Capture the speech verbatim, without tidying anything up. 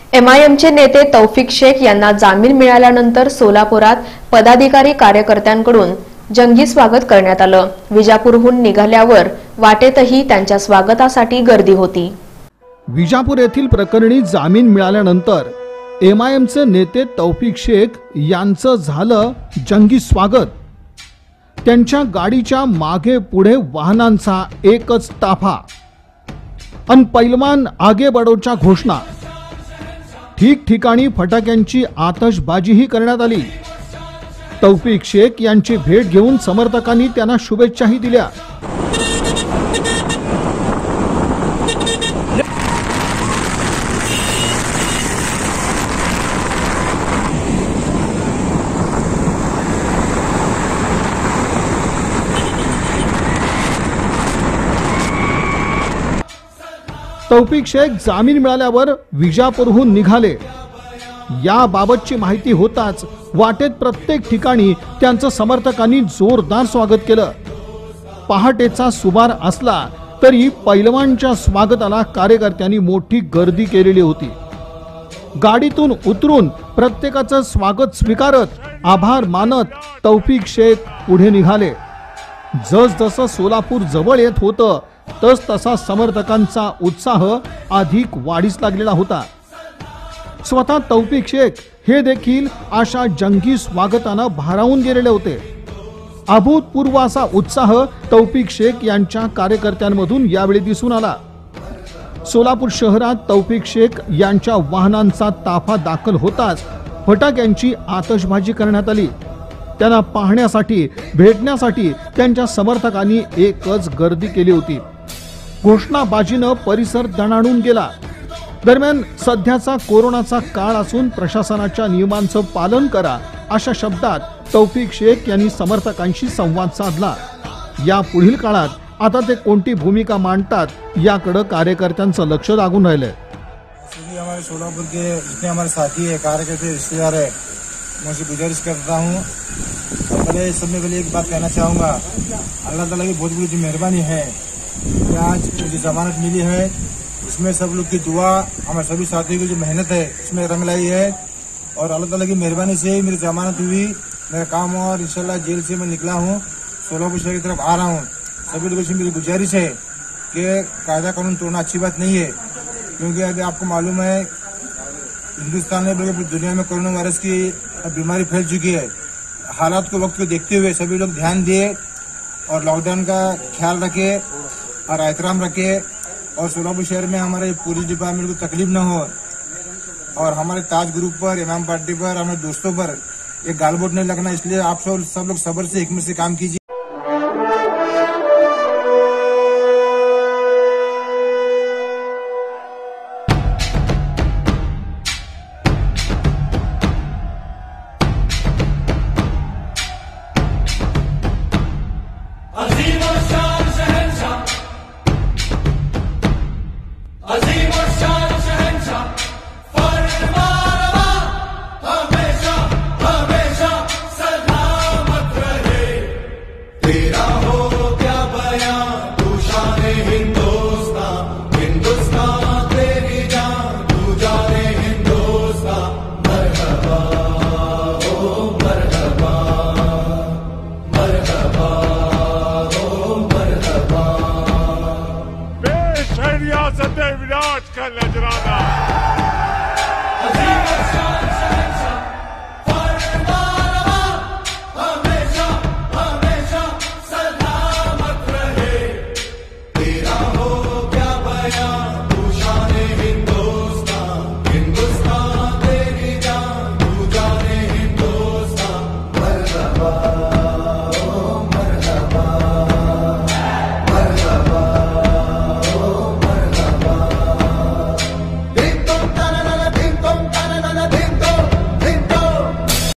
एमआयएमचे नेते तौफिक शेख यांना जामीन मिळाल्यानंतर सोलापुरात पदाधिकारी कार्यकर्त्यांकडून जंगी स्वागत करण्यात आलं। विजापूरहून निघाल्यावर वाटेतही त्यांच्या स्वागतासाठी गर्दी होती। विजापूर येथील प्रकरणी जामीन मिळाल्यानंतर एमआयएमचे नेते तौफिक शेख यांचं झालं जंगी स्वागत। त्यांच्या गाडीच्या मागे पुढे वाहनांचा एकच ताफा अन पैलवान आगे बढोच्या घोषणा। ठिकठिकाणी फटाक्यांची आतषबाजीही करण्यात आली। तौफिक शेख यांची भेट घेऊन समर्थकांनी त्यांना शुभेच्छाही दिल्या। तौफिक शेख जामीन मिळाल्यावर विजापूरहून निघाले। याबाबतची माहिती होताच वाटेत प्रत्येक ठिकाणी त्यांचं समर्थकांनी जोरदार स्वागत केलं। पहाटेचा सुमार असला तरी पैलवानच्या स्वागताला कार्यकर्त्यांनी मोठी गर्दी केलेली होती। गाडीतून उतरून प्रत्येकाचं स्वागत स्वीकारत आभार मानत तौफिक शेख पुढे निघाले। जसजसं सोलापूर जवळ येत होतं तस तसा समर्थकांचा उत्साह अधिक वाढीस लागलेला होता। स्वतः तौफिक शेख हे देखील अशा जंगी स्वागतानं भारावून गेलेले होते। अभूतपूर्व असा उत्साह तौफिक शेख यांच्या कार्यकर्त्यांमधून यावेळी दिसून आला। सोलापूर शहरात तौफिक शेख यांच्या वाहनांचा ताफा दाखल होताच फटाक्यांची आतषबाजी करण्यात आली। त्यांना पाहण्यासाठी भेटण्यासाठी त्यांच्या समर्थकांनी एकच गर्दी केली होती। घोषणाबाजीनं परिसर दणाणून गेला। दरम्यान सध्याचा कोरोनाचा काळ असून प्रशासनाच्या नियमांचं पालन करा अशा शब्दात तौफिक शेख यांनी समर्थकांशी संवाद साधला। या पुढील काळात आता ते कोणती भूमिका मांडतात याकडे कार्यकर्त्यांचं लक्ष लागून राहिलंय। सभी हमारे सोलापुर के जितने हमारे साथी है, कार्यकर्ते, रिश्तेदार है, मैं उनसे गुजारिश करता हूँ। और पहले सब में पहले एक बात कहना चाहूँगा, अल्लाह ताला की बहुत बड़ी मेहरबानी है कि आज मुझे जमानत मिली है। इसमें सब लोग की दुआ, हमारे सभी साथियों की जो मेहनत है इसमें रंग लाई है। और अल्लाह ताला की मेहरबानी से ही मेरी जमानत हुई, मेरा काम हुआ और इंशाल्लाह जेल से मैं निकला हूँ, सोलापुर शहर की तरफ आ रहा हूँ। सभी लोगों से मेरी गुजारिश है कि कायदा कानून तोड़ना अच्छी बात नहीं है, क्योंकि अभी आपको मालूम है हिंदुस्तान में पूरी दुनिया में कोरोना वायरस की बीमारी फैल चुकी है। हालात को वक्त को देखते हुए सभी लोग ध्यान दिए और लॉकडाउन का ख्याल रखे और एहतराम रखे और सोलापुर शहर में हमारे पुलिस डिपार्टमेंट को तकलीफ न हो और हमारे ताज ग्रुप पर, इमाम पार्टी पर, हमारे दोस्तों पर एक गालबोट नहीं लगना। इसलिए आप सब सब लोग सब्र से, हिकमत से काम कीजिए।